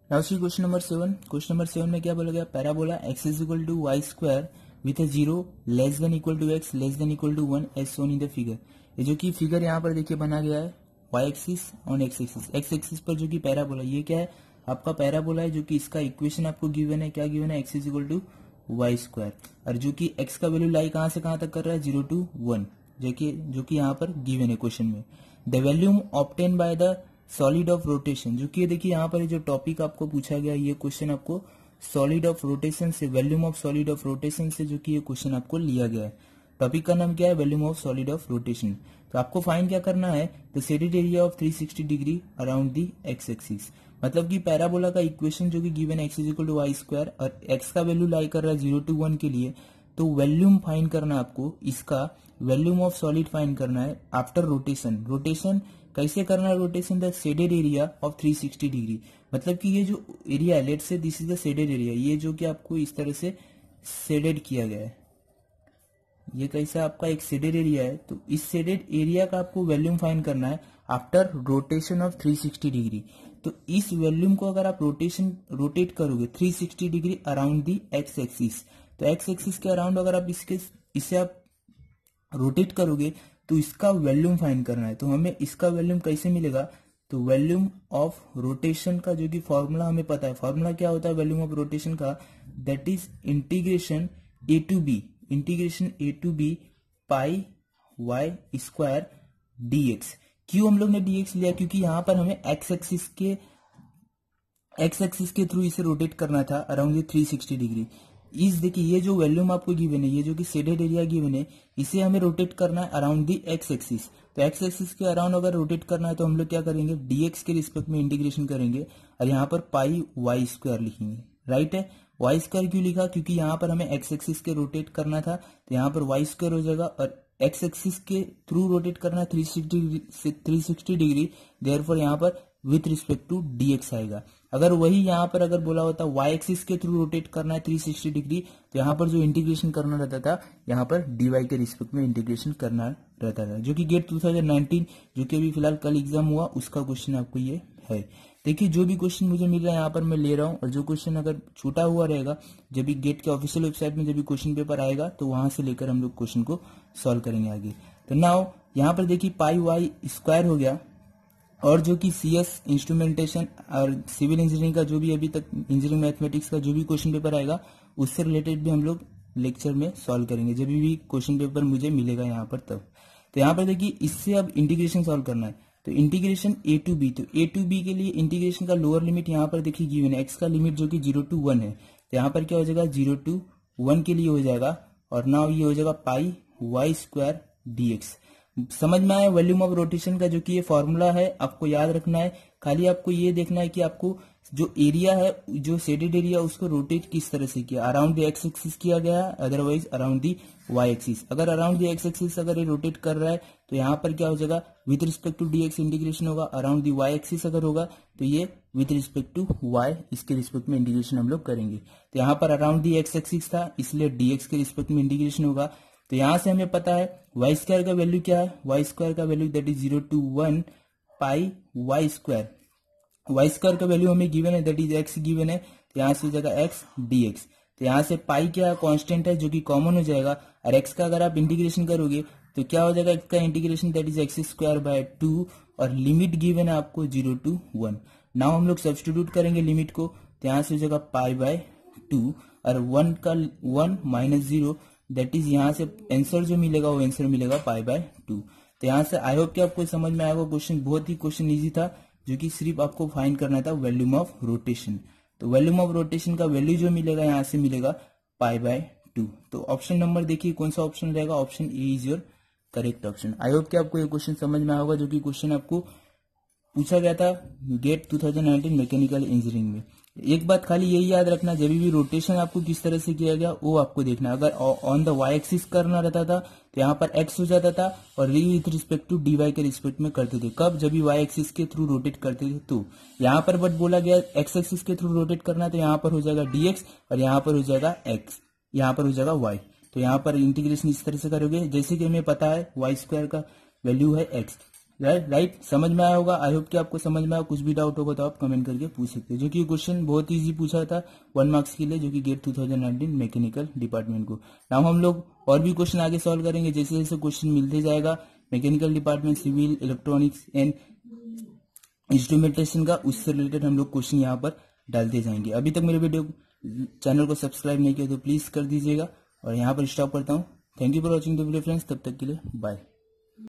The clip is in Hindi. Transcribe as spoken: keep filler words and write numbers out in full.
Now see question number seven. Question number seven में क्या बोला गया, parabola x is equal to y square with a zero less than equal to x less than equal to one as shown in the figure. ये जो कि फिगर यहाँ पर देखिए बना गया है वाई एक्सिस और एक्स एक्सिस। एक्स एक्सिस पर जो कि पैराबोला, ये क्या है आपका पैराबोला है, जो कि इसका इक्वेशन आपको गिवन है, क्या गिवन है, x is equal to y square, और जो कि एक्स का वैल्यू लाई कहां से कहां तक कर रहा है, जीरो टू वन, जो कि जो कि यहाँ पर गिवन है क्वेश्चन में। The volume obtain by the solid of rotation, जो कि देखिए यहाँ पर जो टॉपिक आपको पूछा गया, ये क्वेश्चन आपको सॉलिड ऑफ रोटेशन से, volume of solid of rotation से जो कि ये क्वेश्चन आपको लिया गया है। टॉपिक का नाम क्या है, volume of solid of rotation. तो आपको फाइंड क्या करना है, the shaded area of three sixty degree around the x axis. मतलब कि पैराबोला का इक्वेशन जो कि गिवन है x is equal to y square और एक्स का वैल्यू लाई कर रहा है जीरो टू वन के लिए, तो वॉल्यूम फाइंड करना है आपको, इसका वॉल्यूम ऑफ सॉलिड फाइंड करना है आफ्टर रोटेशन। रोटेशन कैसे करना है, rotation the shaded area of three sixty degree. मतलब कि ये जो एरिया है, let say this is the shaded area, ये जो कि आपको इस तरह से शेडेड किया गया है, ये कैसा आपका एक शेडेड एरिया है, तो इस शेडेड एरिया का आपको वॉल्यूम फाइंड करना है after rotation of three sixty degree. तो इस वॉल्यूम को अगर आप रोटेशन रोटेट करोगे three sixty degree around the x axis, तो एक्स एक्सिस के अराउंड अगर आप इसके इसे आप रोटेट करोगे तो इसका वॉल्यूम फाइंड करना है। तो हमें इसका वॉल्यूम कैसे मिलेगा, तो वॉल्यूम ऑफ रोटेशन का जो कि फॉर्मूला हमें पता है, फॉर्मूला क्या होता है वॉल्यूम ऑफ रोटेशन का, that is integration a to b, integration a to b pi y square d x. क्यों हम लोग ने डी एक्स लिया, क्योंकि यहां पर हमें एक्स एक्सिस के एक्स एक्सिस के थ्रू इसे रोटेट करना था अराउंड थ्री सिक्सटी डिग्री। इस देखिए ये जो वॉल्यूम आपको गिवन है, ये जो कि शेडेड एरिया गिवन है, इसे हमें रोटेट करना है अराउंड दी एक्स एक्सिस। तो एक्स एक्सिस के अराउंड अगर रोटेट करना है तो हम लोग क्या करेंगे, डीएक्स के रिस्पेक्ट में इंटीग्रेशन करेंगे और यहाँ पर पाई वाई स्क्वायर लिखेंगे। राइट है, वाई स्क्वायर क्यों लिखा, क्योंकि यहाँ पर हमें एक्स एक्सिस के रोटेट करना था, तो यहाँ पर वाई स्क्वायर हो जाएगा, और एक्स एक्सिस के थ्रू रोटेट करना है three sixty three sixty degree, therefore यहाँ पर विथ रिस्पेक्ट टू डीएक्स आएगा। अगर वही यहाँ पर अगर बोला होता वाई एक्सिस के थ्रू रोटेट करना है थ्री सिक्सटी डिग्री, तो यहाँ पर जो इंटीग्रेशन करना रहता था, यहाँ पर डीवाई के रिस्पेक्ट में इंटीग्रेशन करना रहता था, जो कि गेट टू थाउजेंड नाइनटीन जो कि अभी फिलहाल कल एग्जाम हुआ उसका क्वेश्चन आपको ये है। देखिए जो भी क्वेश्चन मुझे मिल रहा है यहाँ पर मैं ले रहा हूँ, और जो क्वेश्चन अगर छूटा हुआ रहेगा, जब भी गेट के ऑफिशियल वेबसाइट में जब भी क्वेश्चन पेपर आएगा तो वहां से लेकर हम लोग क्वेश्चन को सॉल्व करेंगे आगे। तो नाउ यहाँ पर देखिए पाई वाई स्क्वायर हो गया, और जो कि सीएस इंस्ट्रूमेंटेशन और सिविल इंजीनियरिंग का जो भी अभी तक इंजीनियरिंग मैथमेटिक्स का जो भी क्वेश्चन पेपर आएगा उससे रिलेटेड भी हम लोग लेक्चर में सॉल्व करेंगे, जब भी क्वेश्चन पेपर मुझे मिलेगा यहाँ पर तब। तो यहाँ पर देखिए इससे अब इंटीग्रेशन सॉल्व करना है, तो इंटीग्रेशन ए टू बी, तो ए टू बी के लिए इंटीग्रेशन का लोअर लिमिट यहाँ पर देखिए गिवन है, एक्स का लिमिट जो कि जीरो टू वन है, तो यहाँ पर क्या हो जाएगा जीरो टू वन के लिए हो जाएगा, और नाउ ये हो जाएगा pi y square d x. समझ में आया वॉल्यूम ऑफ रोटेशन का जो कि ये फॉर्मूला है, आपको याद रखना है। खाली आपको ये देखना है कि आपको जो एरिया है, जो शेडेड एरिया, उसको रोटेट किस तरह से किया, अराउंड द एक्स एक्सिस किया गया है, otherwise around the y axis. अगर अराउंड द एक्स एक्सिस अगर ये रोटेट कर रहा है तो यहाँ पर क्या हो जाएगा, with respect to d x integration होगा, अराउंड दी वाई एक्सिस अगर होगा तो ये विथ रिस्पेक्ट टू वाई, इसके रिस्पेक्ट में इंटीग्रेशन हम लोग करेंगे। तो यहाँ पर अराउंड दी एक्स एक्सिस था, इसलिए डी एक्स के रिस्पेक्ट में इंटीग्रेशन होगा। तो यहां से हमें पता है वाई स्क्वायर का वैल्यू क्या है, वाई स्क्वायर का value that is zero to one pi y square. Y square का वैल्यू हमें गिवन है, दैट इज एक्स गिवन है, तो यहां से हो जाएगा एक्स डी एक्स। तो यहां से पाई क्या कांस्टेंट है जो कि कॉमन हो जाएगा, और एक्स का अगर आप इंटीग्रेशन करोगे तो क्या हो जाएगा, एक्स का integration that is x square by two, और लिमिट गिवन है आपको जीरो टू वन। नाउ हम लोग सब्स्टिट्यूट करेंगे लिमिट को, तो यहां से हो जाएगा पाई बाय टू, और वन का one minus zero, that is यहाँ से आंसर जो मिलेगा वो आंसर मिलेगा पाई बाय टू। तो यहाँ से आई होप कि आपको समझ में आएगा, क्वेश्चन बहुत ही क्वेश्चन इजी था, जो कि सिर्फ आपको फाइंड करना था वॉल्यूम ऑफ रोटेशन। तो वॉल्यूम ऑफ रोटेशन का वैल्यू जो मिलेगा यहाँ से मिलेगा पाई बाय टू। तो ऑप्शन नंबर देखिए कौन सा ऑप्शन रहेगा, option a is your correct option. I hope कि आपको ये क्वेश्चन समझ में आएगा, जो कि क्वेश्चन आपको पूछा गया था GATE two thousand nineteen mechanical engineering में। एक बात खाली यही याद रखना, जब भी रोटेशन आपको किस तरह से किया गया वो आपको देखना। अगर ऑन द वाई एक्सिस करना रहता था तो यहाँ पर एक्स हो जाता था, और with respect to D Y के रिस्पेक्ट में करते थे, कब, जब भी वाई एक्सिस के थ्रू रोटेट करते थे। तो यहाँ पर बट बोला गया एक्स एक्सिस के थ्रू रोटेट करना, तो यहाँ पर हो जाएगा डी एक्स, और यहाँ पर हो जाएगा एक्स, यहाँ पर हो जाएगा वाई। तो यहाँ पर इंटीग्रेशन इस तरह से करोगे, जैसे कि हमें पता है वाई स्क्वायर का वैल्यू है एक्स, राइट राइट समझ में आया होगा। आई होप कि आपको समझ में आया। कुछ भी डाउट होगा तो आप कमेंट करके पूछ सकते हो। जो कि क्वेश्चन बहुत इजी पूछा था वन मार्क्स के लिए, जो कि GATE two thousand nineteen mechanical department को। नाउ हम लोग और भी क्वेश्चन आगे सॉल्व करेंगे। जैसे जैसे क्वेश्चन मिलते जाएगा mechanical department, civil, electronics and instrumentation का, उससे रिलेटेड हम लोग क्वेश्चन यहाँ पर डालते जाएंगे। अभी तक मेरे वीडियो चैनल को सब्सक्राइब नहीं किया तो प्लीज कर दीजिएगा और यहाँ पर स्टॉप करता हूँ। Thank you for watching the video friends. तब तक के लिए बाय।